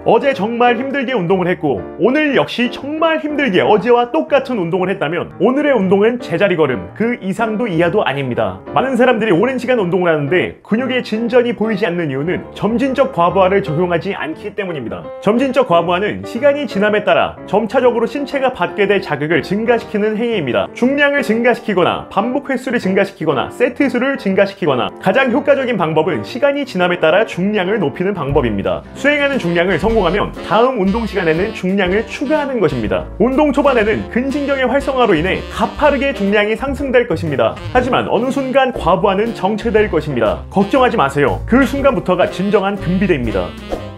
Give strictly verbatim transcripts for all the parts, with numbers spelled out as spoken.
어제 정말 힘들게 운동을 했고 오늘 역시 정말 힘들게 어제와 똑같은 운동을 했다면 오늘의 운동은 제자리 걸음 그 이상도 이하도 아닙니다. 많은 사람들이 오랜 시간 운동을 하는데 근육의 진전이 보이지 않는 이유는 점진적 과부하를 적용하지 않기 때문입니다. 점진적 과부하는 시간이 지남에 따라 점차적으로 신체가 받게 될 자극을 증가시키는 행위입니다. 중량을 증가시키거나 반복 횟수를 증가시키거나 세트 수를 증가시키거나 가장 효과적인 방법은 시간이 지남에 따라 중량을 높이는 방법입니다. 수행하는 중량을 성공하면 다음 운동 시간에는 중량을 추가하는 것입니다. 운동 초반에는 근신경의 활성화로 인해 가파르게 중량이 상승될 것입니다. 하지만 어느 순간 과부하는 정체될 것입니다. 걱정하지 마세요. 그 순간부터가 진정한 금비대입니다.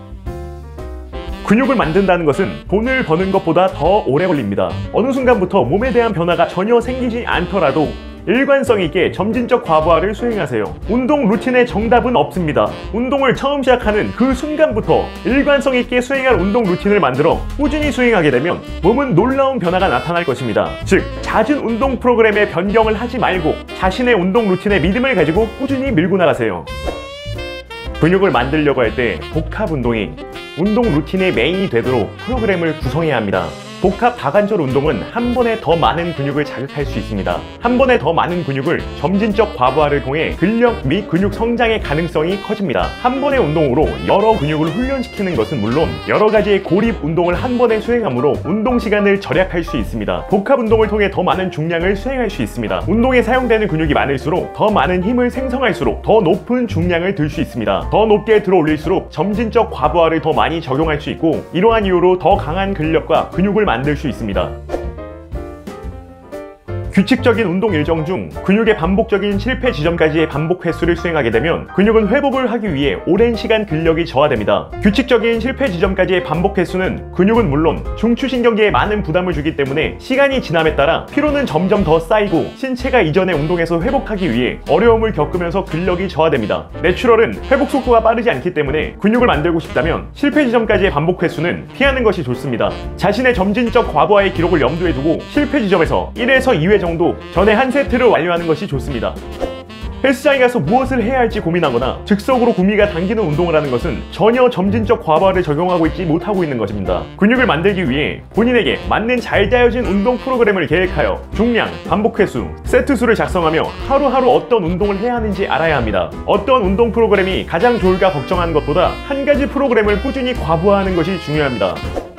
근육을 만든다는 것은 돈을 버는 것보다 더 오래 걸립니다. 어느 순간부터 몸에 대한 변화가 전혀 생기지 않더라도 일관성 있게 점진적 과부하를 수행하세요. 운동 루틴의 정답은 없습니다. 운동을 처음 시작하는 그 순간부터 일관성 있게 수행할 운동 루틴을 만들어 꾸준히 수행하게 되면 몸은 놀라운 변화가 나타날 것입니다. 즉, 잦은 운동 프로그램에 변경을 하지 말고 자신의 운동 루틴에 믿음을 가지고 꾸준히 밀고 나가세요. 근육을 만들려고 할 때 복합 운동이 운동 루틴의 메인이 되도록 프로그램을 구성해야 합니다. 복합 다관절 운동은 한 번에 더 많은 근육을 자극할 수 있습니다. 한 번에 더 많은 근육을 점진적 과부하를 통해 근력 및 근육 성장의 가능성이 커집니다. 한 번의 운동으로 여러 근육을 훈련시키는 것은 물론 여러 가지의 고립 운동을 한 번에 수행하므로 운동 시간을 절약할 수 있습니다. 복합 운동을 통해 더 많은 중량을 수행할 수 있습니다. 운동에 사용되는 근육이 많을수록 더 많은 힘을 생성할수록 더 높은 중량을 들 수 있습니다. 더 높게 들어 올릴수록 점진적 과부하를 더 많이 적용할 수 있고 이러한 이유로 더 강한 근력과 근육을 만들 수 있습니다. 규칙적인 운동 일정 중 근육의 반복적인 실패 지점까지의 반복 횟수를 수행하게 되면 근육은 회복을 하기 위해 오랜 시간 근력이 저하됩니다. 규칙적인 실패 지점까지의 반복 횟수는 근육은 물론 중추신경계에 많은 부담을 주기 때문에 시간이 지남에 따라 피로는 점점 더 쌓이고 신체가 이전의 운동에서 회복하기 위해 어려움을 겪으면서 근력이 저하됩니다. 내추럴은 회복 속도가 빠르지 않기 때문에 근육을 만들고 싶다면 실패 지점까지의 반복 횟수는 피하는 것이 좋습니다. 자신의 점진적 과부하의 기록을 염두에 두고 실패 지점에서 일에서 이 회 정도 정도 전에 한 세트를 완료하는 것이 좋습니다. 헬스장에 가서 무엇을 해야 할지 고민하거나 즉석으로 구미가 당기는 운동을 하는 것은 전혀 점진적 과부하를 적용하고 있지 못하고 있는 것입니다. 근육을 만들기 위해 본인에게 맞는 잘 짜여진 운동 프로그램을 계획하여 중량, 반복 횟수, 세트 수를 작성하며 하루하루 어떤 운동을 해야 하는지 알아야 합니다. 어떤 운동 프로그램이 가장 좋을까 걱정하는 것보다 한 가지 프로그램을 꾸준히 과부하하는 것이 중요합니다.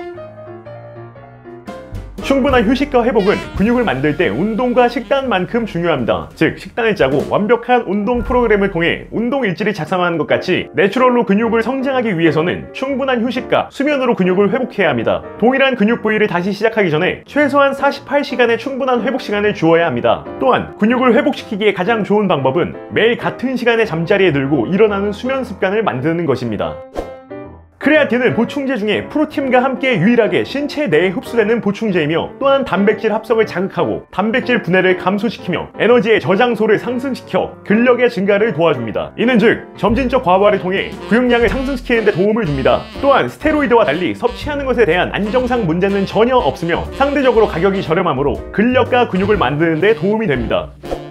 충분한 휴식과 회복은 근육을 만들 때 운동과 식단만큼 중요합니다. 즉, 식단을 짜고 완벽한 운동 프로그램을 통해 운동 일지를 작성하는 것 같이 내추럴로 근육을 성장하기 위해서는 충분한 휴식과 수면으로 근육을 회복해야 합니다. 동일한 근육 부위를 다시 시작하기 전에 최소한 사십팔 시간의 충분한 회복 시간을 주어야 합니다. 또한 근육을 회복시키기에 가장 좋은 방법은 매일 같은 시간에 잠자리에 들고 일어나는 수면 습관을 만드는 것입니다. 크레아틴은 보충제 중에 프로틴과 함께 유일하게 신체 내에 흡수되는 보충제이며 또한 단백질 합성을 자극하고 단백질 분해를 감소시키며 에너지의 저장소를 상승시켜 근력의 증가를 도와줍니다. 이는 즉 점진적 과부하를 통해 근육량을 상승시키는 데 도움을 줍니다. 또한 스테로이드와 달리 섭취하는 것에 대한 안정상 문제는 전혀 없으며 상대적으로 가격이 저렴하므로 근력과 근육을 만드는 데 도움이 됩니다.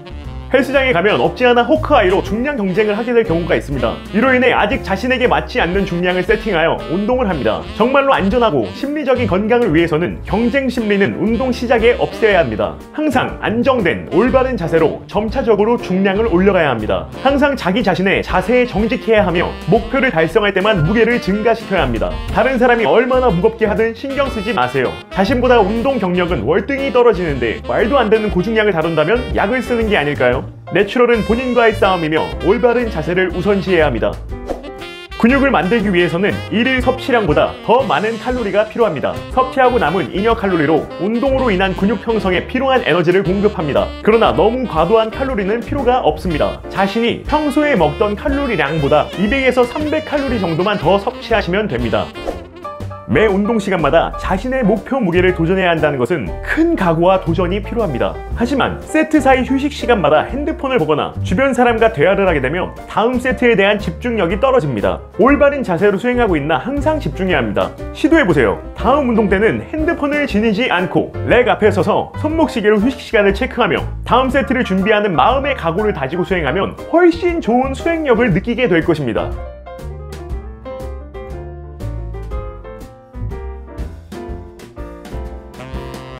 헬스장에 가면 없지 않아 호크아이로 중량 경쟁을 하게 될 경우가 있습니다. 이로 인해 아직 자신에게 맞지 않는 중량을 세팅하여 운동을 합니다. 정말로 안전하고 심리적인 건강을 위해서는 경쟁 심리는 운동 시작에 없애야 합니다. 항상 안정된 올바른 자세로 점차적으로 중량을 올려가야 합니다. 항상 자기 자신의 자세에 정직해야 하며 목표를 달성할 때만 무게를 증가시켜야 합니다. 다른 사람이 얼마나 무겁게 하든 신경 쓰지 마세요. 자신보다 운동 경력은 월등히 떨어지는데 말도 안 되는 고중량을 다룬다면 약을 쓰는 게 아닐까요? 내추럴은 본인과의 싸움이며 올바른 자세를 우선시해야 합니다. 근육을 만들기 위해서는 일일 섭취량보다 더 많은 칼로리가 필요합니다. 섭취하고 남은 잉여 칼로리로 운동으로 인한 근육 형성에 필요한 에너지를 공급합니다. 그러나 너무 과도한 칼로리는 필요가 없습니다. 자신이 평소에 먹던 칼로리량보다 이백에서 삼백 칼로리 정도만 더 섭취하시면 됩니다. 매 운동 시간마다 자신의 목표 무게를 도전해야 한다는 것은 큰 각오와 도전이 필요합니다. 하지만 세트 사이 휴식 시간마다 핸드폰을 보거나 주변 사람과 대화를 하게 되면 다음 세트에 대한 집중력이 떨어집니다. 올바른 자세로 수행하고 있나 항상 집중해야 합니다. 시도해보세요. 다음 운동 때는 핸드폰을 지니지 않고 렉 앞에 서서 손목시계로 휴식 시간을 체크하며 다음 세트를 준비하는 마음의 각오를 다지고 수행하면 훨씬 좋은 수행력을 느끼게 될 것입니다.